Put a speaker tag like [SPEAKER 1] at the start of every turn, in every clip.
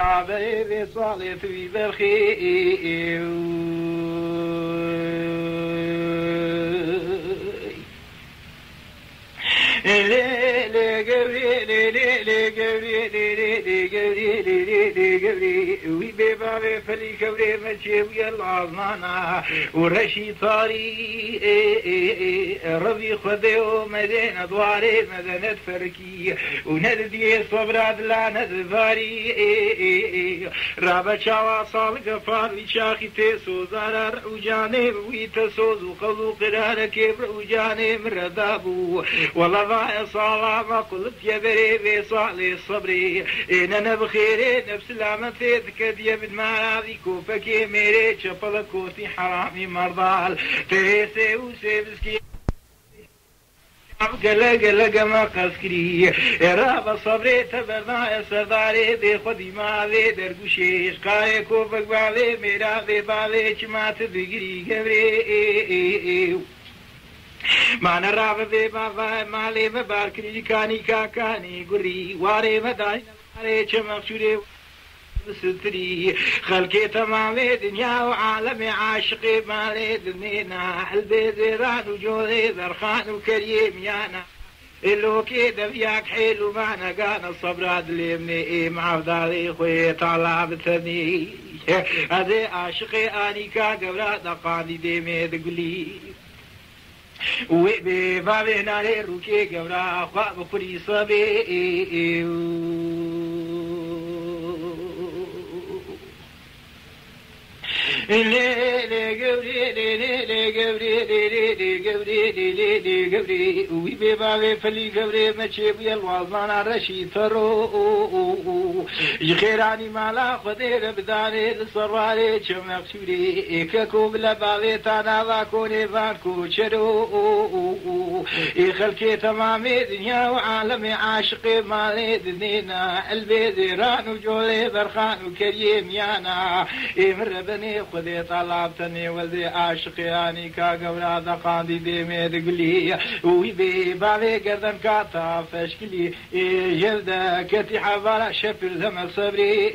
[SPEAKER 1] بابي صالت بالخير وبابي فلي كبري مشي ويا العظمانا ورشي طاري ربي خذيه مدينة دواري مدينة فركي وندي صبر عدلا ندفاري رابا شاوا صالق فاري شاخي تيسو زارر وجاني ويتسوز وخذو قرار كبر وجاني مردابو والله ضايا صالة ما قلت يا بريبي صالي صبري إن أنا بخير نفس العمتي ذكد يا بن ماذي كوفكي ميري شفل كوتي حرامي مرضال تريسي وسيبسكي قلق ما قسكري رابا صبري تبرنا سرداري دي خدي ماذي درقوشي شقاي كوفك بعضي ميرا بعضي شمات ذكري قبري ما نرى بابا مالي مباركني كاني كاكاني قري واري مداي واري شمخشوري ستري خلقي تمامي دنيا وعالمي عاشقي مالي دنينا قلبي زيران وجوهي ذرخان وكريم يانا اللو كده فياك حلو معنا كان الصبر عدلمني معفضالي خوي طالع بتني هذي عاشقي اني كاقبرا دقاني ديمي دقلي وبي بابي ناري روكي قبرا خواب خري صبي وبي بابي فلي قبري مشي بيا الوالدان رشي ثرو يخيراني مالا خدير بداني الصراري شمخشوري كاكو بلا بابي تانا واكوني فانكو شرو خلقي تمامي دنيا وعالمي عاشقي مالي دنينا قلبي زيران وجولي برخان وكريم يانا امر بني خدي طلبتني ولدي عاشقياني كاقبرا دقاندي ديمي دقلي ويبي بابي قردن كاتا فشكلي جلدة كتي حبارا شفر زمن صبري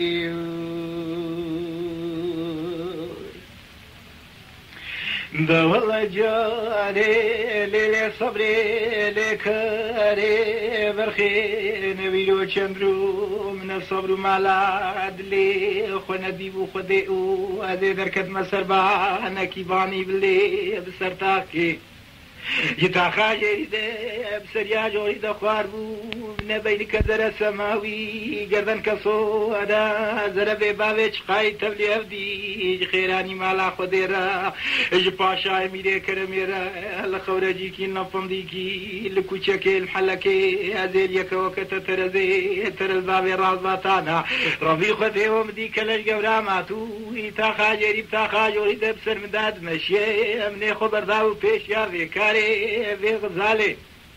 [SPEAKER 1] ده والله جاري ليلي صبري لكاري برخي نبيلو چندرو من الصبر مالا عدلي خونا ديبو خدئو هذي دركت مسربا نكي باني بلي بسرتاكي يتاخا جريدة بسريا جوريدة خواربو نبيل كذر سماوي قردن كسو ادا زربي بابي چقاي تبلي افدي خيراني مالا خديرا اج باشا ميري كرميرا لخورجي كي نفم ديكي لكوچكي المحلكي ازيل يك وقت ترزي تر البابي رازباتانا ربي خدي ومدي كلش قورا ماتو يتاخا جريب تاخا جوريدة بسر مداد مشي امني خبر داو پیش يا ذكاري في غزالي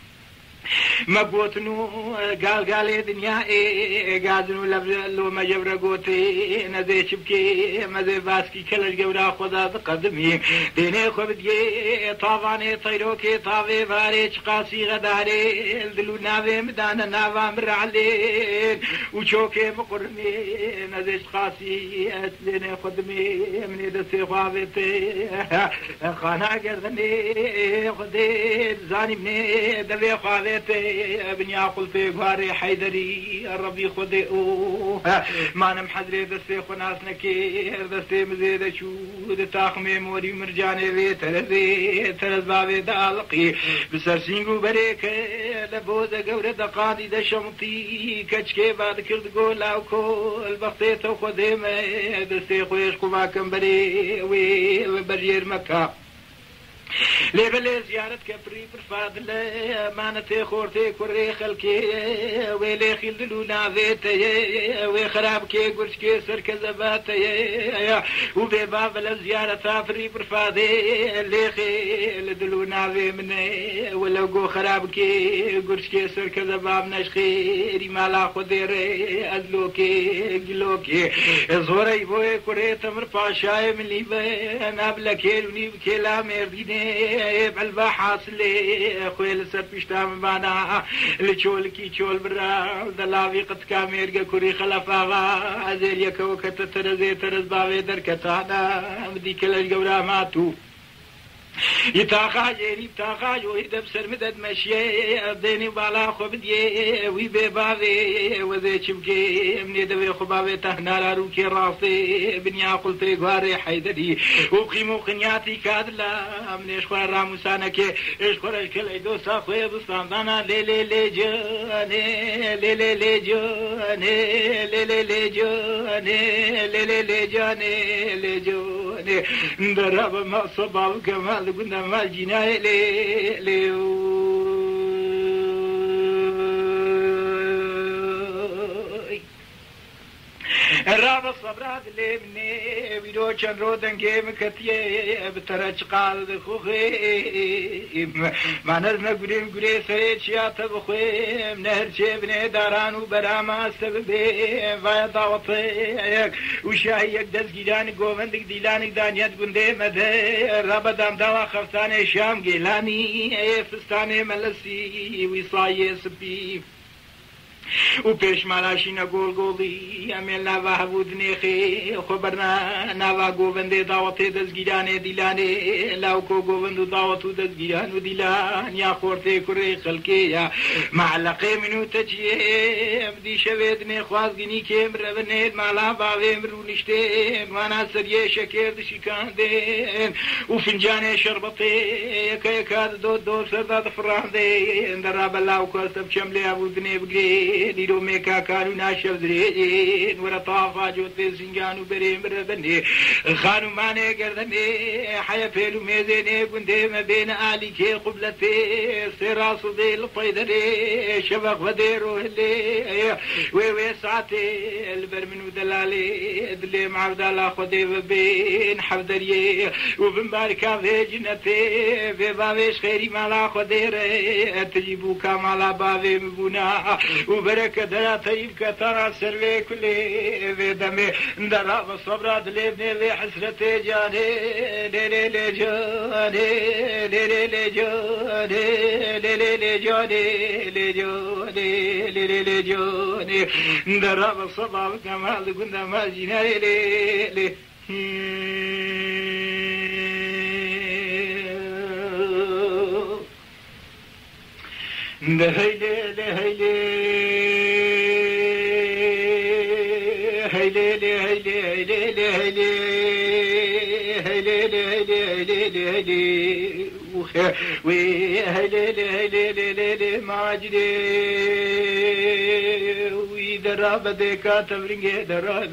[SPEAKER 1] مبوتنو قال دنيا قادنو لو ما جبرقوتي نزي شبكي مزي باسكي كلش قورا خدا بقدمي ديني خبدي طافاني طيروكي طافي باري شقاسي غداري الدلو نافي مدانا نافا مرعلين وشوكي مقرمي نزي شقاسي اسليني خدمي مني دسي خوابتي خانا قردني خدي زاني مني دبي خوابتي ابن ياقل في غاري حيدري ربي خدئو ما نم حضري دستي خناس نكير دستي مزيد شود تاخمي موري مرجاني في ترز بابي دالقي بسرسينغو بريك لبوزة قورة دقاني دشمتي كچكي بعد كرد قولاو كل بختيتو خديمة دستي خويش قماكم بري وبرجير مكة لبلي زيارة كبري برفاضل مانتي خورتي كوري خلكي ويلي خلدلو نافيتي ويخراب كي قرش كي سرك زباتي وبباب لزيارة تافري برفاضي اللي خلدلو نافي مني ولو قو خراب كي قرش كي سرك زباب نشخيري مالا خديري أزلوكي قلوكي زوري بوي كوري تمر باشاي من ليبي نابلا كيلوني بكيلا مرديني بلبا حاصل خويل سر بيشتام بانا لچولكي چول برا دلاوي قد كاميرغا كوري خلفاغا ازيل يكو كتترزي ترز باوي دركتانا بدي كل جورا ماتو يتاخا جيري بتاخا جوي دبسر مدد مشي ابديني بالا خو بدي وي بباوي وزي چمكي مني دوي خباوي تهنا روكي راسي بنيا قلتي غاري حيدري وقيمو قنياتي كادلا مني شخور راموسانك اشخور كل دوسا خوي بستاندانا لي لي لي جاني لي لي لي جاني لي لي لي جاني لي لي لي جاني لي جاني درب ما صباب كمال قلنا ما الجناية ليو الراب الصبرات اللي مني ويدو كان رودن جيم كتيه بترج قال خوخي ما نرنا قريم قري سريت شيات بخويم نهر شبني داران وبراما سببي فايا دعوتيك وشاهيك دز جيلانك قومندك ديلانك دانيات قندي مدي الراب دام دوا خفتاني شام جيلاني فستاني ملسي ويصايي سبي وبيش مالاشي نقول قولي أمين نافا هبود نيخي خبرنا نافا قوبندي دعوتي دزگيراني ديلاني لاوكو قوبندو دعوتو دزگيرانو ديلان يا خورتي كري خلقي يا معلقي منو تجيه بدي شويدني خوازگيني كيم ربنيد مالا باوي مرو نشتين وانا سريه شكير دشي كاندين وفنجاني شربطي يكا يكاد دو دور سرداد فراندين دراب لاوكو سب شملي أبودني بقري ديرو ميكا كانوا ناشف دريين ورا طافا جوت زنجانو بريم ربني خانو ماني قردني حيا فيلو ميزيني كنتي ما بين آلي كي قبلتي سراسو دي الطيدري شبق وديرو اللي وي ساعتي البرمن ودلالي دلي معبدالا خدي بين حفدري وبمباركا في جنتي في بابيش خيري مالا خديري تجيبو كامالا بابي مبونا وبركة دلا طيب كترى سروي كلي في دمي درا بالصبر دليبني في حسرتي جاني ليلي لي جاني ليلي لي جاني ليلي لي جاني لي جاني ليلي لي جاني درا بالصبر كمال قلنا ما جينا لي هيلي هيلي هيلي هيلي هيلي هيلي هيلي وهيلي ماجدي ويدرب ديكا تبرنجي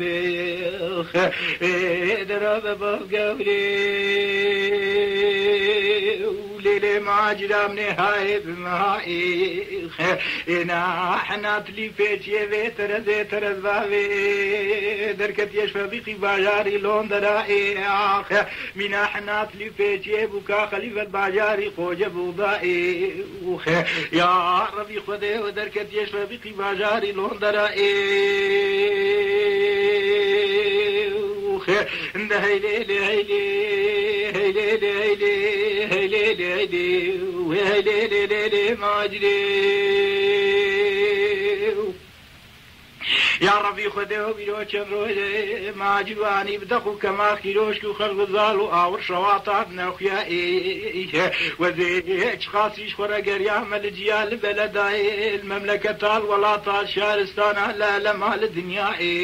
[SPEAKER 1] درب بقولي ليلي ماجدا من هاي بمهاي إنا حنا تلي فيتي بيتر زيتر زبابي دركت يشفى بقي باجاري لون درائي منا حنا تلي فيتي بكا خليفة باجاري خوجة بوضائي يا ربي خده ودركت يشفى بقي باجاري لون درائي هيلي هيلي هيلي هيلي هيلي وهيلي ماجدي يا ربي خده بيروش الروجه ما جواني بدخو كما خيروش كو خلق زالو اور شواطات نخيا وذي خاصيش خورا قريام الجيال بلداي المملكة الولاطة شارستان لا لمال الدنيا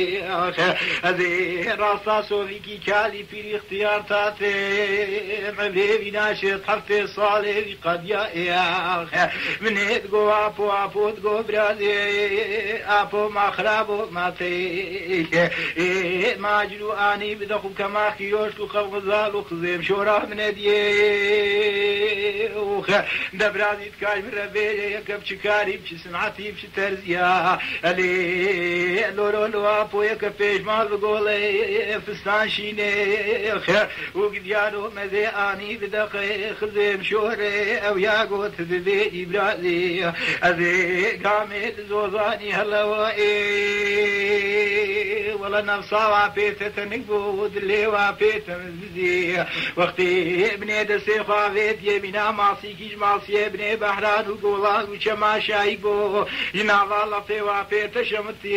[SPEAKER 1] هذي راسا سوفيكي كالي في اختيار تاتي مبيبي ناشط حفتي صالي قد يا من هدقو ابو تقو برازي ابو مخرابو ماتي ماجلو اني بدخو كما خيوش خلق زالو خزيم شورا من ديه دبرازي تكاي بربي كبشكاري بش سمعتي بش ترزيا علي لولو ابو يكفيش ما بقولي فستان شيني وقديانو مزي اني بدخي خزيم شوري او ياقوت ببي ابرازي ازي قامت زوزاني هلا دل نفسا وافيت تنقبود اللي وافيت مزبزي وقتي ابني دسي خوافيت يمينا ماسي كيش ماسي ابني بحران وقولا وشما شايبو جناب الله في وافيت شمتي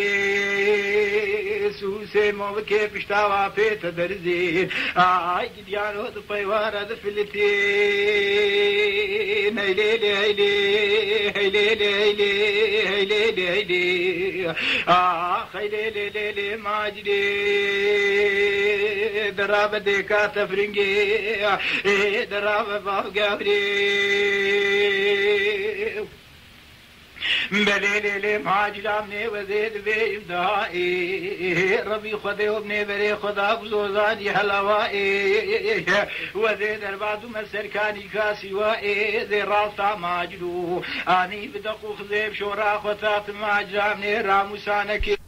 [SPEAKER 1] سوسي موكي بشتا وافيت درزي آي قديانو دفايوارا دفلتي هيلي هيلي هيلي هيلي هيلي هيلي هيلي هيلي ماجدي درابة ديكا تفرنجي درابة بابقابري بليلي ماجرامني وزيد بيبدائي ربي خذي وابني بري خدا بزوزاني حلوائي وزيد البعض مسركاني كاسوائي زي راستا ماجرو اني بدقو خذيب شورا خطات ماجرامني راموسانك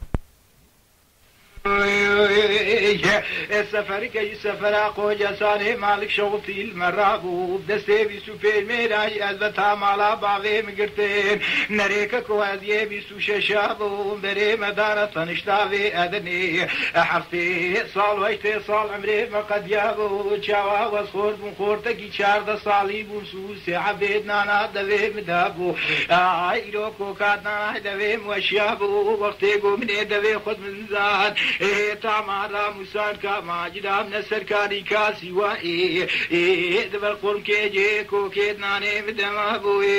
[SPEAKER 1] السفر كي سفر اقو جساني مالك شغطي المرابو بدستي بيسو في الميراج البتا مالا باوي مقرتين نريكا كوازيه بيسو ششابو بري مدارة تنشتاوي ادني حفتي صال ويشتي صال عمري مقد يابو جاوا وصخور بنخورتكي شارد صالي بوسوسي عبيد نانا دوي مدابو ايرو كوكات نانا دوي موشيابو وقتي قومني دوي خد من زاد تامارا مسان کا ماجدام نسر کانی کا سوائے دبر قرم کے جے کو کے نانے بدما بوئے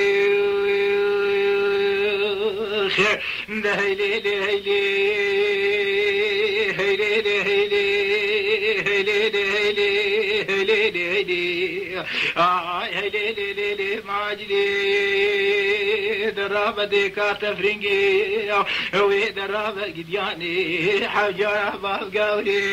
[SPEAKER 1] دہیلے دہیلے هيلي هيلي هيلي هيلي هيلي هيلي هيلي هيلي ماجدي درابة ديكا تفرنجي وي درابة قدياني حاجة بابقاوري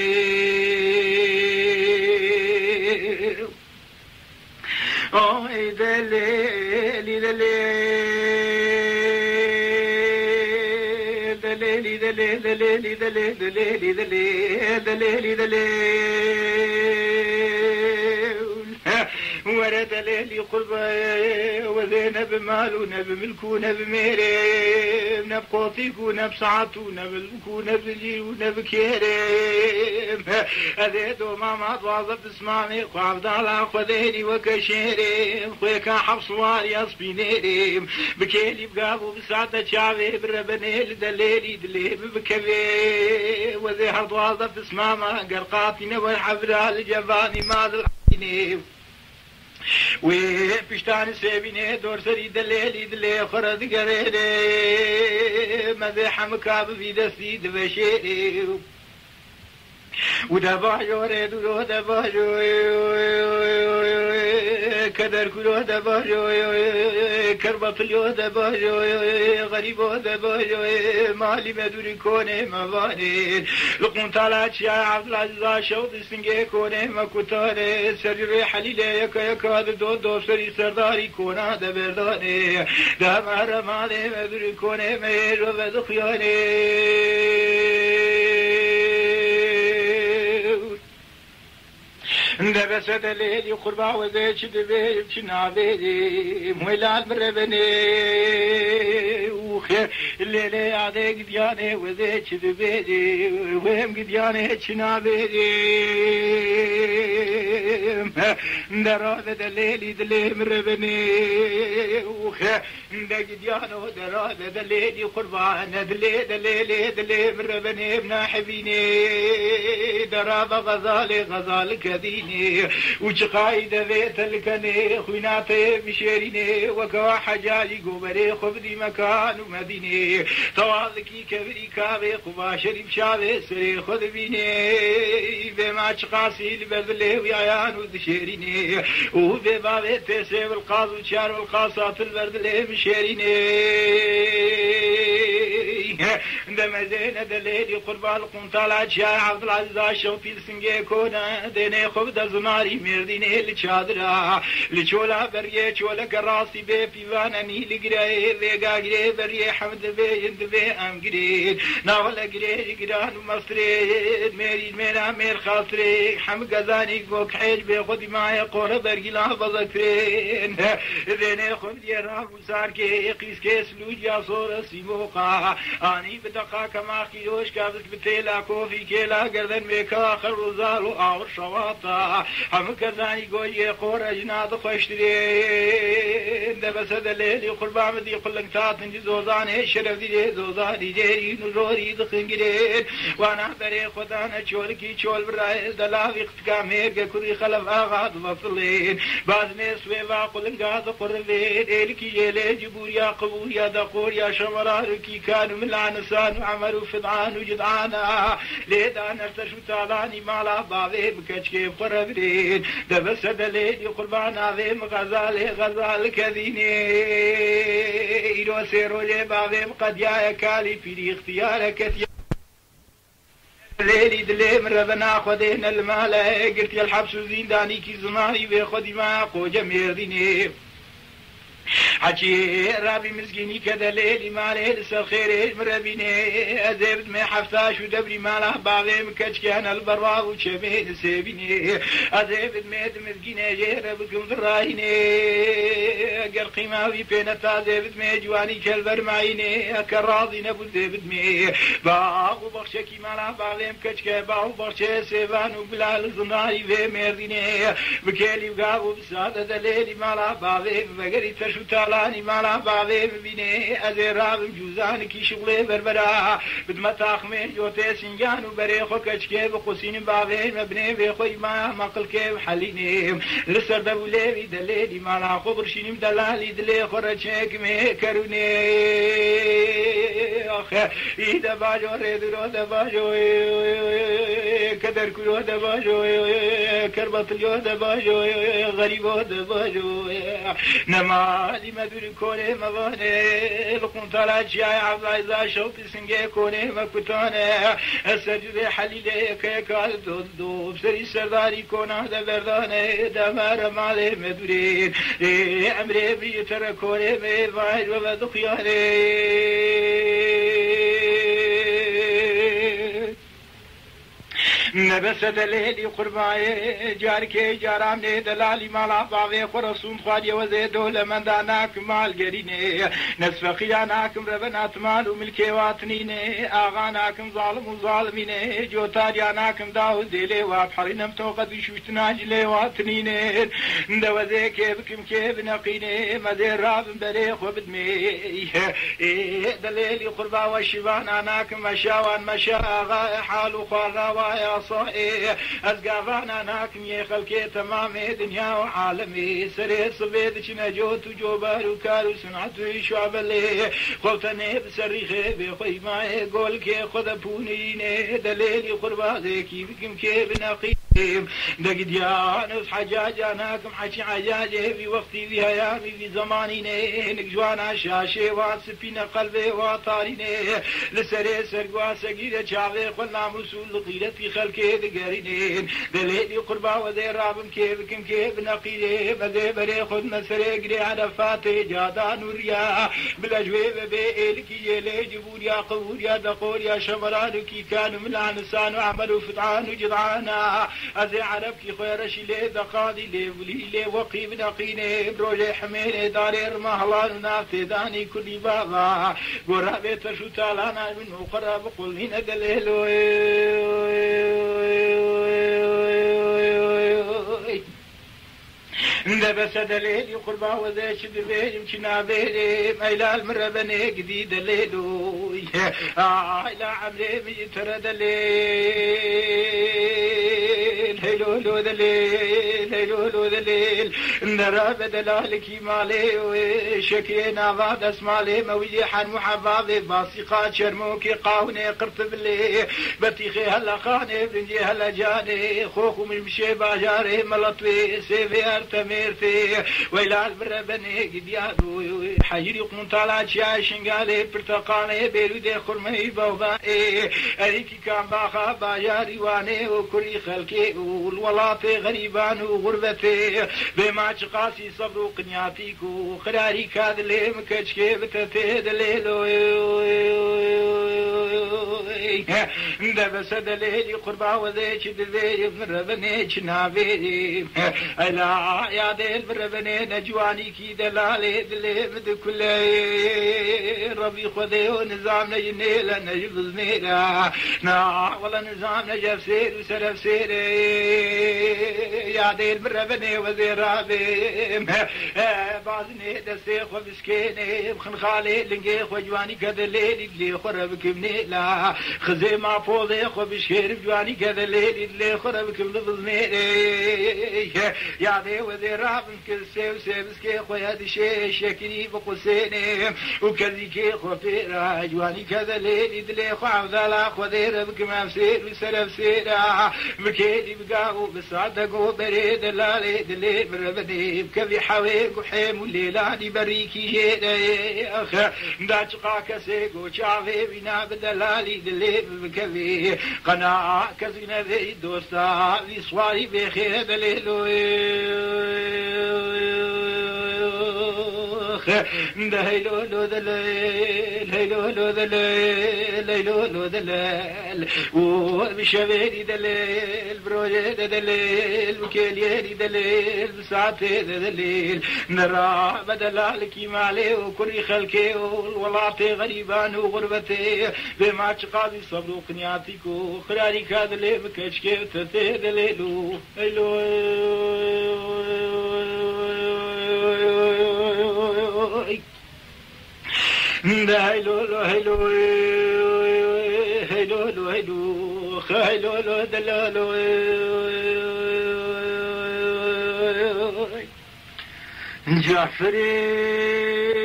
[SPEAKER 1] اوه دليلي دليلي ورد ليلي قربة وذينب مال ونب ملك ونب ميريم نب قوطيك ونب سعات ونب الملك ونب الجيل ونب كيريم أذيدو ماما ضوظف اسمامي قعبد على خذيني وكشيريم خويكا حفص واري أصبينيريم بكيلي بقابو بسعادة شعبي بربنيل دليلي دليم بكبي وذي حرض ضوظف اسماما قرقاتي نوى حفرها الجباني ماذا الحينيم وبشتان سيبيني دور سري دليلي دلي خرد قريري مذيح مكاب في دستي دبشيري ودبا يوريد ودبا كدر كلو دبا كربط اليو دبا غريب دبا مالي مدوري كوني مباني لقون طالات يا عبد العزيز شوط سنجي كوني مكوتاني سري حليلة يكا دو سري سرداري كونا دبرداني دمار مالي مدوري كوني مير وبدخياني دبس دليلي قربا وذيش دبيب شنابيدي مويلان مربني وخير الليلي عدي قدياني وذيش دبيدي وهم قدياني شنابيدي دراد دليلي دلي مربني وخير قديانو دراد دليلي قربان دلي مربني ابن حبيني دراب غزال كدين وشقايد ذيت الكني خويناتي بشيريني وكوا حجالي قبري خبدي مكان ومديني طوالكي كبري كابي قبا شريف شابي سري خذ بيني بما شقاسي لبذلي ويعيان ودشيريني وببابي تيسي والقاض وشار والقاصات البرد لي بشيريني عندما زين دليلي قربان القنطالات شار عبد العزيز شوطي سنجي كونا ديني خبدا زماري مرديني لشادرا لشولا بريه شولا قراسي بي فيواناني لقرأي ذيقا قرأي بريه حمد بي يند بي ام قريد ناولا قرأي قران مصريد ميريد ميرا مير خاطري حمد قزاني قوك حيج بي خدي معي قورة برقي لحظة ذكرين ذيني خبدي رام وسار كي قيس كي سلوج يا صورة سيموقا آنی بدقا کما خیلوش کابس بتیلا کوفی کلا گردن میکا خروزال و آور شواطا هم کردانی گویی قور جناد خوشترین دبسد لیلی قربان دی قلنگ تاتن دی زوزان شرف دی زوزان دی نزوری دخنگرین وانا بري خدانا چولكي چول برای دلاوی اختکامیر گکوری خلف آغاد وفلین باز نسوی واقلن گاز قرلین ایلکی جیلی جبوریا قبوریا دقوریا شمرارکی کانو من لعنسان وعمرو فضعان وجدعانا لیدان ارتشو تالانی مالا باوی بکچکی قربرین دبسد لیدی قربان آویم غزال کذینی ایرو سیرو باویم قد یا کالی پیری اختیار کتیا ليلي دلي من ربنا خدينا المال قلت يا الحبس زنداني كي زماني بخدي ما قو جمير ديني حكي رابي مسكيني كذا ليلي مالي لسه خير مربيني أزبد ما حفتاش ودبري ماله بعضي مكشكان البرواض وشبين سيبيني أزبد ما مسكيني جير بكم ذرايني قرقي ما في بينتا أزبد ما جواني كالبر معيني أكراضي نبو زبد مي باغو بخشكي ماله بعضي مكشكا باغو بخشي سيبان وبلال زناري في مرديني بكالي وقاغو بسادة ليلي ماله بعضي بقري شو تالاني مالا بعضي ببيني أزيراب جوزان كي شغلي بربرا بدمتاخ من جوتي سنجان وبريخو كشكي بقسين بعضي مبني بيخوي ما مقل كيف حليني لسر دولي دليلي مالا خبرشيني مدلالي دلي خرجيك ميكروني أخي إيدا باجو ريدرو دباجو كدر كيو دباجو كربطليو دباجو غريبو دباجو نما مدور كوني مباني القنطلة جاي عبايزا شوفي سنجي كوني مكتاني السجد حليلي كيكال دودو بسري سرداري كونا دبرداني دمار مالي مدورين عمري بيتر كوني ميبايد وبدقياني نبسد ليلي قرباي جاركي جارامني دلالي مالا باوي خرسون خادي وزيدو لمن داناك مال قريني نسفقياناكم ربنات مال وملكي واتنيني آغاناكم ظالم وظالميني جوتارياناكم داود ديلي وابحرينم توقد شوتناجلي واتنيني ندوزي كيبكم كيب نقيني مدير راب بريخ وبدمي دليلي قربا وشبان اناكم مشاوان مشاغا حالو خواغا صائي أزقافانا ناكم يخلكي تمامي دنيا وعالمي سري صبيد نجوت وجوبار وكارو سنعتو شعب اللي خوتني بسريخي بخوي معي قولكي خذ بونيني دليلي قربازي كيفكم كيف نقيم دقد يانس حجاجاناكم حكي عجاجي في وقتي في هيامي في زمانيني نقجوانا شاشي واسفين قلبي وطاريني لسري سرقوا سقيدة شعبي قلنا مسؤول لطيلتي خلقي قرينين دليلي قربا وذي رابم كيفكم كيف نقيلي بذي بري خد مسري قري على فاتي جادان وريا بالأجويب بإلكي يلي جبور يا قبور يا دقور يا شمران كي كانوا من عنسان وعملوا فتعان وجدعانا أذي عربكي خيرشي لي دقادي لي ولي لي وقيب نقيني بروجي حميني داري رمهلان ونافتي داني كل بابا قرابي تشو تالانا منه قراب قل هنا دليلو ندبس دليلي قربا وذا شدبي يمكن بيلي ميلال مربني جديد الليلو إلى عمري ميتر دليل هيلولو دليل هيلولو دليل نرى بدلالك مالي وشكينا بعد اسمالي مويدي حن محبابي باصيقات شرموكي قاوني قرط باللي بتيخي هلا خاني برنجي هلا جاني خوكم المشي باجاري ملطوي سيفي ارتميرتي ويلا البربني قديادو حجري قنطالات شاشن قالي برتقاني بيرودي خرمي بوغاني اريكي كان باخا باجاري واني وكري خلقي والولاطي غريبان وغربتي بما قاسي صبر وقنياتيك وخراري كاد اللي مكشكي بتتي دليلو دبس دليلي قربا وذيك دليلي بربنيك نابي ألا يا ديل بربني نجواني كي دلالي دلي مد كلي ربي خذي ونظام نجنيل نجب زميلا نا والله نظام نجف سير وسرف سير يا ديل بربني وزير رابي بعضني دسيخ ومسكيني بخن خالي لنقيخ وجواني كذا الليل اللي خربك منيلا خزي ما فوضي خو بشير بجواني كذا الليل اللي خربك بلفظني يا دي وزير رابن كل سيو سيبسكي خو هادي شي شكري بقسيني وكذي كي خو فيرا جواني كذا الليل اللي خو عوذالا خو دير بك ما بسير وسلف سيرا بكيلي بقاو بصادقو بريد اللالي دلي بربدي بكذي حويق وحيم والليلاني بريكي جيدي اخ داج قاكسي قوشافي بنا بدلالي دلي بكذي قناع كزينة ذي دوستا ذي صواري بخير دليلو هيلو لو دليل هيلو لو دليل هيلو لو دليل وبشبيلي دليل بروجي دليل وكيليالي دليل بساعتي دليل نرى بدلالك مالي وكل خلكي والولاطي غريبان وغربتي بما تقاضي صبر وقنياتك وخلالي كادلي بكشكي وتتي دليلو هيلو هيلو هيلو هيلو هيلو هيلو دلالو جعفري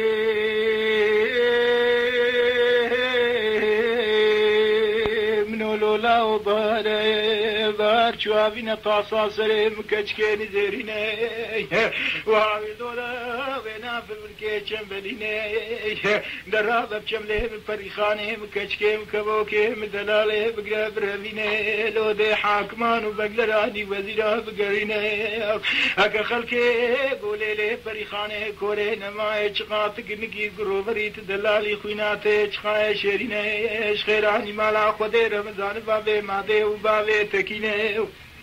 [SPEAKER 1] لا وبار شوافينا طاسا سري مكشكين زيريني وعاوي دولا وينا في الملكي شمبليني درابة بشملي بفريخاني مكشكي مكبوكي مدلالي بقرا برهبيني لو دي حاكمان وبقلراني وزيرا بقريني اكا خلقي قولي لي فريخاني كوري نماي چقاتك نكي قروبري تدلالي خويناتي چقاي شيريني خيراني مالا خودي رمضان بابي مادي وبابي تكيني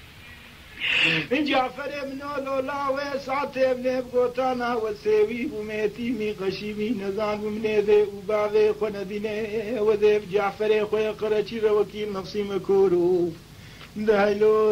[SPEAKER 1] جعفر منو لولا وساعتي ابن بقوتانا وسيوي وميتي مي قشيمي نزان ومنيذي وبابي خنديني وذيب جعفر خويا قرشي وكيل نفسي مكورو دايلو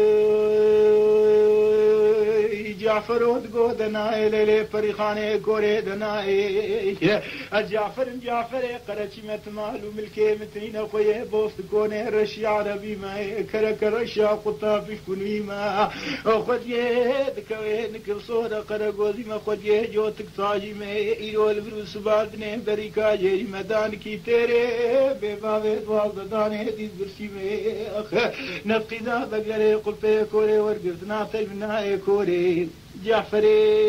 [SPEAKER 1] جعفر ودقو دناي ليلي فريخاني كوري دناي جعفر قرشي متمالو ملكي متنين خويا بوست كوني رشي عربي ما كرك رشا قطا في كوني ما خد يد كوين كل صورة قرقوزي ما خد يد جوتك تاجي ما ايرول بروس بالدني بريكا جيري مدان كي تيري ببابي دوال داني دي برسي ما اخ نبقي ذا بقري قلبي كوري ورقفتنا تلمنا كوري جعفري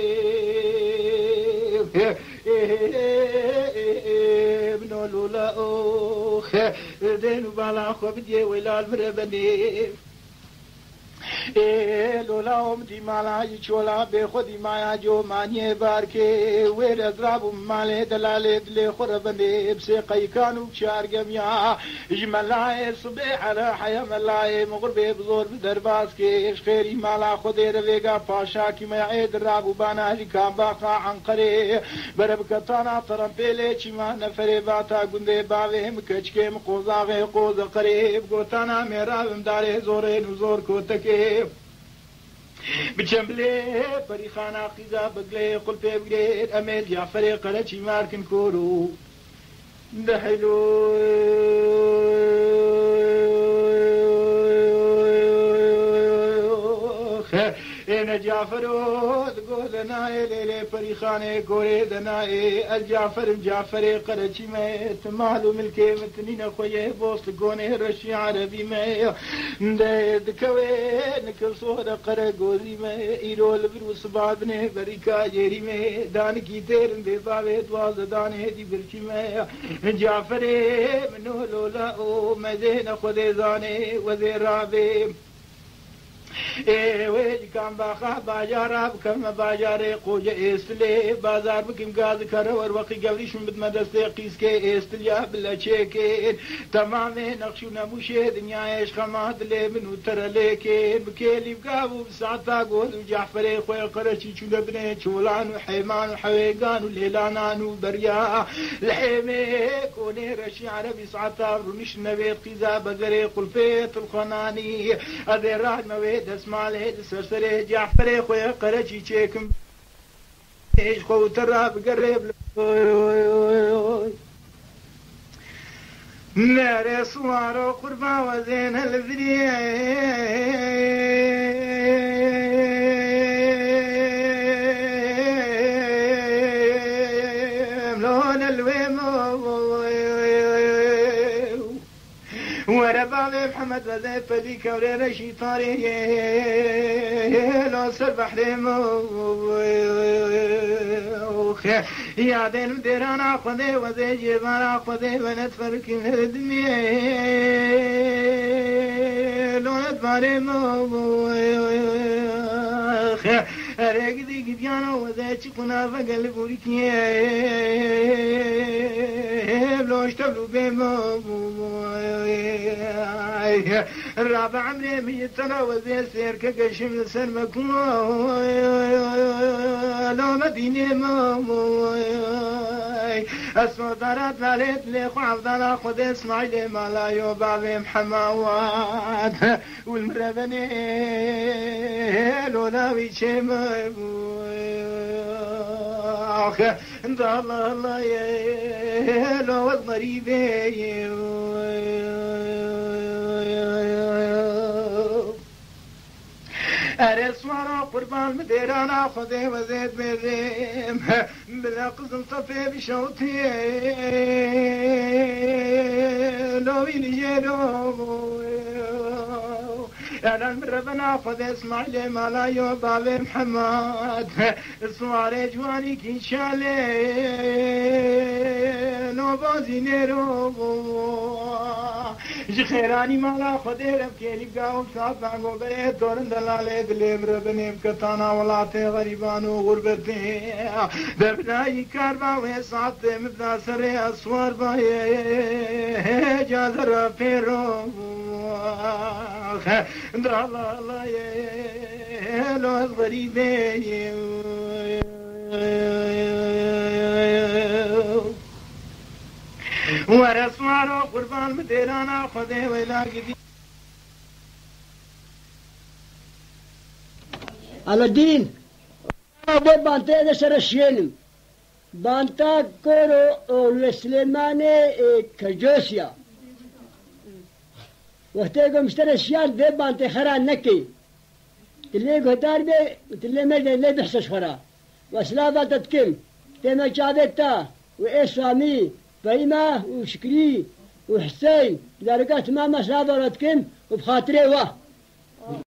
[SPEAKER 1] ابن لولا اخ دين بالا خو بدي ولا المربني لولا امتي مالا يشولا بخودي مايا جو ماني باركي وير اضرب مالي دلالي دلي خربني بسيقي كانوا بشار جميع جملاي صبيح على حيا ملاي مغربي بزور بدرباسكي اش خيري مالا خودي رفيقا باشا كي ما يعيد الراب وبانا هلي كان باقا عنقري بربكتانا طرمبيلي چما نفري باتا قندي باوي مكچكي مقوزاغي قوز قريب قوتانا ميراب مداري زورين وزور كوتكي بجنبلي بريخانا قيزا بقلي قلبي بقلي أميل جعفري قلتشي ماركن كورو دحلو إن جعفر تقول دناي ليلي فريخاني كوري دناي جعفر قرشي ميت مالو ملكي متنين خويه بوصل كوني رشي عربي مي دكوي نكل صورة قرقوزي مي إيرول بروس بابني بريكا جيري مي دانكي تيرن دي بابي دواز داني دي برشي مي جعفر منو لولا او مزين خودي زاني وزي رابي ويج كان باخا باجار بكم باجار قوج استلي بازار بكم غاز كرور وقي قبليش من مدرسة قيس كي استليا بلا تشيكين تمام نقشو نموشي دنيا ايش خماد لي منو ترى ليكين بكيلي بقابو بساعتا قول جعفري خوي قرشي شو لبني شولان وحيمان وحويقان وليلانان وبريا الحيمي كوني رشي عربي ساعتا رمش نبيت قيزا بقري قلفيت الخناني هذي راد مويد اسمع لي سرسري جعفري خوي قرشي تشيكم ايش خو ترى بقرب نار صوار وقربا وزين الفدية ملون الويم وربا محمد وزين فليك ورينا شي طاري لو سر بحريم يا دين ديرانا خذي وزي جبانا خذي ونتفرك الدمي لو نتفاري أريك دي قديانا وزي تشكونا فقل بوريكي لو اشتغلوا بيمو الرابع عمري ميتنا وزي سير كقشم لسر مكون لو مدينة اسمو دارات ماليت لي خوافدانا خود اسمعي لي مالايو بابي محمد والمربني لو ناوي شم انت الله الله يا لو الضريبي أرسوانا قربان مديرانا خذي وزيد بذيم بلا قزم طفي بشوتي لو ينجلو أنا المربنا خذ اسمع لي مالايو بابي محمد الصواري جواني كي شالي لو بازي نيرو خيراني مالا خدي ربكي لقاو صاحب معقو بريد دورن دلالي دلي مربني بكتانا ولاتي غريبان وغربتي دبناي كاربا ويسعطي مبدا سري أسوار باي جازر فيرو در الله الله لو الغريبي ورسوارو قربان مديرانا خذي ويلاقي
[SPEAKER 2] على الدين هذا بانتا هذا سرشينم بانتا كورو السليماني كجوسيا وقتها مسترشيان ده بانتا خران نكي تلقى هتار بي تلقى مجد ليه بحسش خرا واسلافة تتكم تما شابتا وإسلامي فايمة وشكري وحسين درجات ما مسافرتكم وبخاطري واه